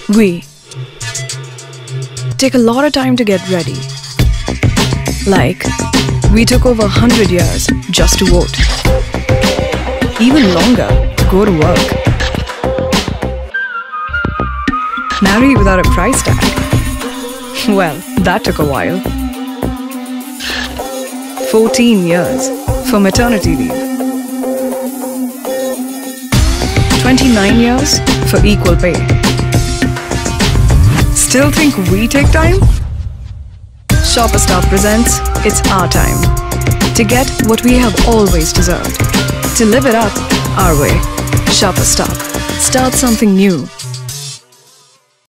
We take a lot of time to get ready. Like, we took over 100 years just to vote. Even longer to go to work. Marry without a price tag. Well, that took a while. 14 years for maternity leave. 29 years for equal pay. Still think we take time? Shopper Stop presents It's Our Time. To get what we have always deserved. To live it up our way. Shopper Stop. Start something new.